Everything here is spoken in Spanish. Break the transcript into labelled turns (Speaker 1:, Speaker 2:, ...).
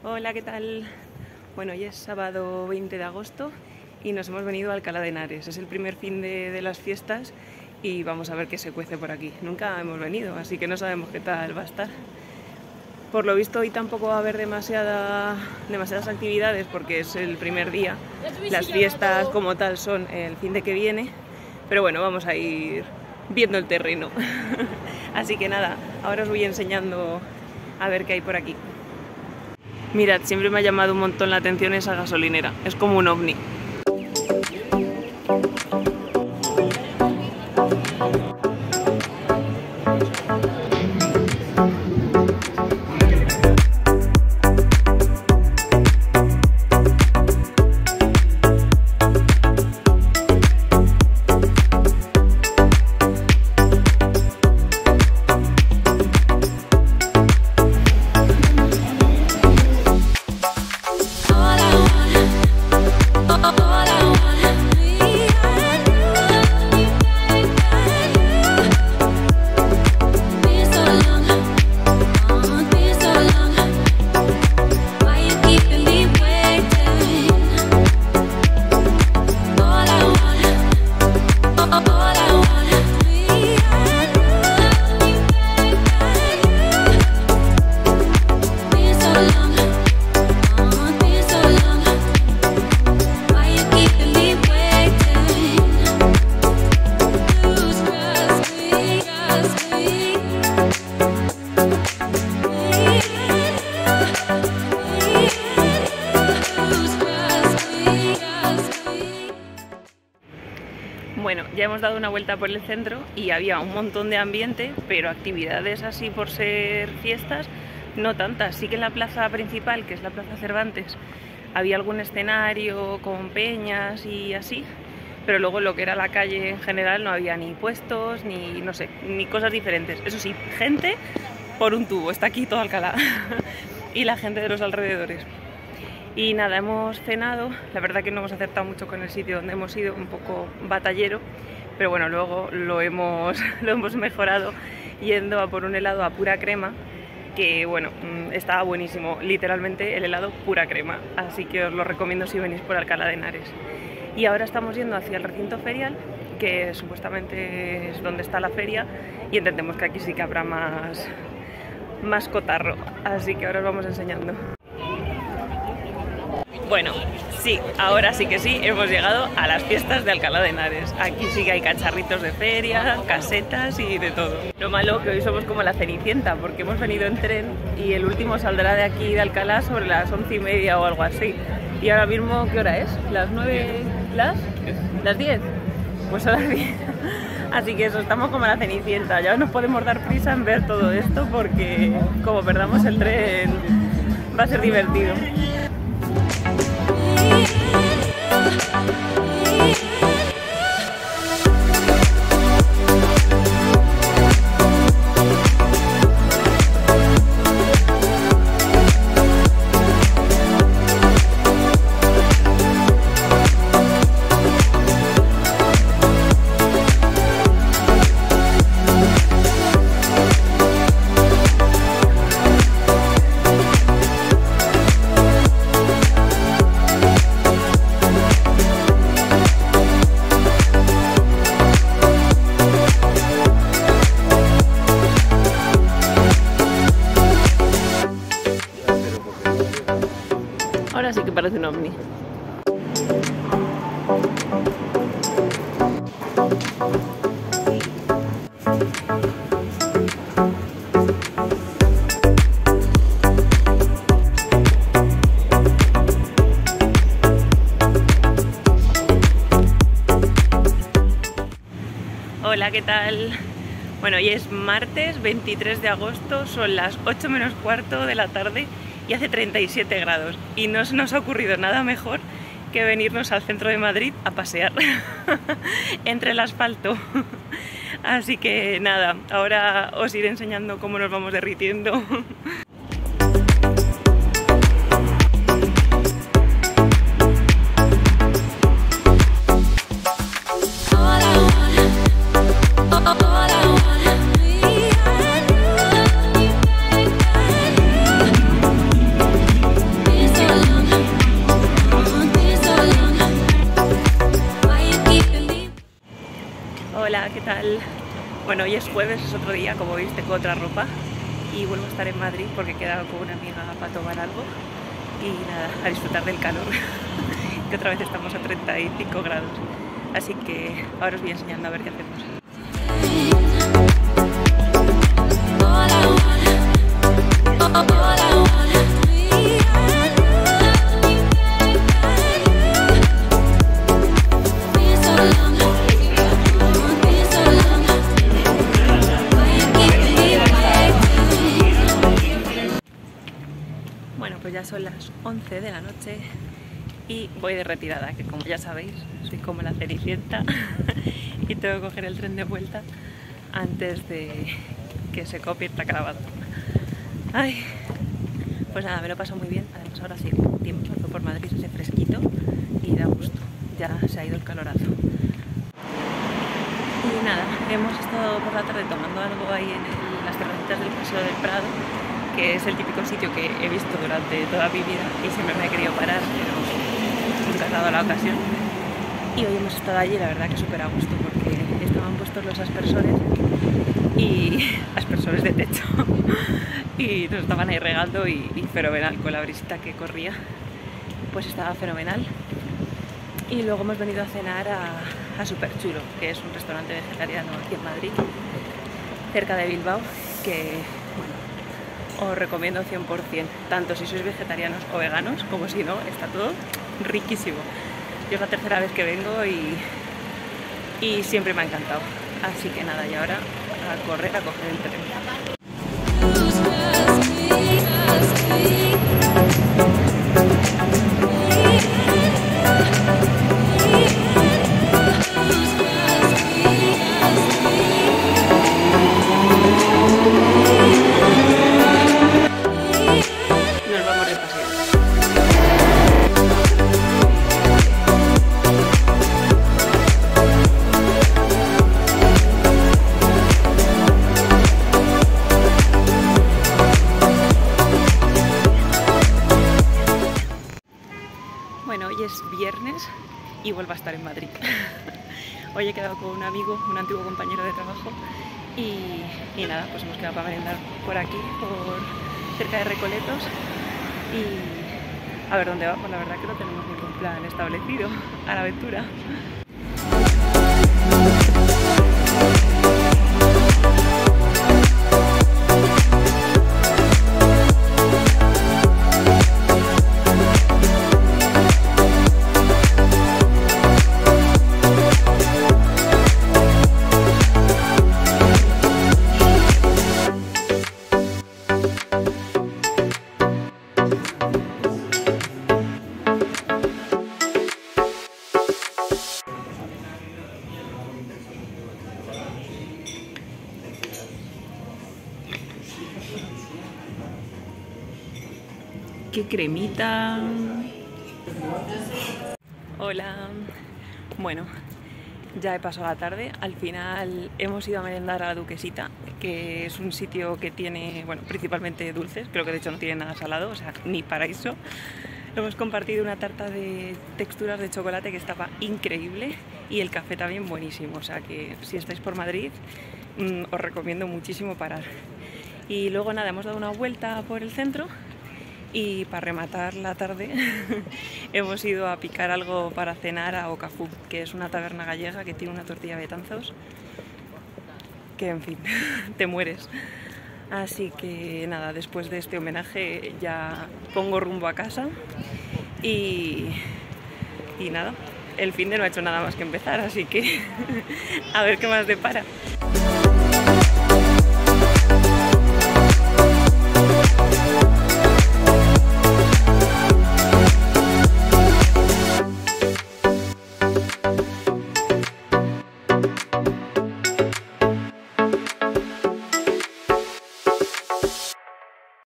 Speaker 1: Hola, ¿qué tal? Bueno, hoy es sábado 20 de agosto y nos hemos venido a Alcalá de Henares. Es el primer fin de las fiestas y vamos a ver qué se cuece por aquí. Nunca hemos venido, así que no sabemos qué tal va a estar. Por lo visto hoy tampoco va a haber demasiadas actividades porque es el primer día. Las fiestas como tal son el fin de que viene, pero bueno, vamos a ir viendo el terreno. Así que nada, ahora os voy enseñando a ver qué hay por aquí. Mirad, siempre me ha llamado un montón la atención esa gasolinera, es como un ovni. Bueno, ya hemos dado una vuelta por el centro y había un montón de ambiente, pero actividades así por ser fiestas, no tantas. Sí que en la plaza principal, que es la Plaza Cervantes, había algún escenario con peñas y así, pero luego lo que era la calle en general no había ni puestos, ni no sé, ni cosas diferentes. Eso sí, gente por un tubo, está aquí todo Alcalá y la gente de los alrededores. Y nada, hemos cenado, la verdad que no hemos acertado mucho con el sitio donde hemos ido, un poco batallero, pero bueno, luego lo hemos mejorado yendo a por un helado a pura crema, que bueno, estaba buenísimo, literalmente el helado pura crema, así que os lo recomiendo si venís por Alcalá de Henares. Y ahora estamos yendo hacia el recinto ferial, que supuestamente es donde está la feria, y entendemos que aquí sí que habrá más cotarro, así que ahora os vamos enseñando. Bueno, sí, ahora sí que sí, hemos llegado a las fiestas de Alcalá de Henares. Aquí sí que hay cacharritos de feria, casetas y de todo. Lo malo que hoy somos como la Cenicienta, porque hemos venido en tren y el último saldrá de aquí de Alcalá sobre las 11:30 o algo así. Y ahora mismo, ¿qué hora es? ¿Las 9? ¿Las 10? Pues son las 10. Así que eso, estamos como la Cenicienta. Ya nos podemos dar prisa en ver todo esto porque como perdamos el tren va a ser divertido. Ahora sí que parece un ovni. Hola, ¿qué tal? Bueno, hoy es martes 23 de agosto, son las 8 menos cuarto de la tarde y hace 37 grados y no se nos ha ocurrido nada mejor que venirnos al centro de Madrid a pasear entre el asfalto. Así que nada, ahora os iré enseñando cómo nos vamos derritiendo. Bueno, hoy es jueves, es otro día, como veis tengo otra ropa y vuelvo a estar en Madrid porque he quedado con una amiga para tomar algo y nada, a disfrutar del calor, que otra vez estamos a 35 grados. Así que ahora os voy enseñando a ver qué hacemos. Bueno, pues ya son las 11 de la noche y voy de retirada, que como ya sabéis, soy como la Cenicienta y tengo que coger el tren de vuelta antes de que se copie esta caravana. Ay, pues nada, me lo paso muy bien. Además ahora sí, tiempo por Madrid, hace fresquito y da gusto. Ya se ha ido el calorazo. Y nada, hemos estado por la tarde tomando algo ahí en las terracitas del Paseo del Prado, que es el típico sitio que he visto durante toda mi vida y siempre me he querido parar, pero nunca he dado la ocasión. Y hoy hemos estado allí, la verdad que súper a gusto, porque estaban puestos los aspersores y aspersores de techo y nos estaban ahí regando y fenomenal, con la brisita que corría, pues estaba fenomenal. Y luego hemos venido a cenar a Super Chulo, que es un restaurante vegetariano aquí en Madrid, cerca de Bilbao, que bueno, os recomiendo 100%, tanto si sois vegetarianos o veganos, como si no, está todo riquísimo. Yo es la tercera vez que vengo y siempre me ha encantado. Así que nada, y ahora a correr a coger el tren. Nos vamos de paseo. Bueno, hoy es viernes y vuelvo a estar en Madrid. Hoy he quedado con un amigo, un antiguo compañero de trabajo y nada, pues hemos quedado para merendar por aquí, por cerca de Recoletos y a ver dónde vamos. La verdad que no tenemos ningún plan establecido a la aventura. ¡Qué cremita! Hola. Bueno, ya he pasado la tarde. Al final hemos ido a merendar a la Duquesita, que es un sitio que tiene, bueno, principalmente dulces. Creo que de hecho no tiene nada salado, o sea, ni paraíso. Hemos compartido una tarta de texturas de chocolate que estaba increíble y el café también buenísimo. O sea que si estáis por Madrid, os recomiendo muchísimo parar. Y luego nada, hemos dado una vuelta por el centro. Y para rematar la tarde hemos ido a picar algo para cenar a Ocafú, que es una taberna gallega que tiene una tortilla de Betanzos que, en fin, te mueres. Así que nada, después de este homenaje ya pongo rumbo a casa y nada, el fin de no ha hecho nada más que empezar, así que a ver qué más depara.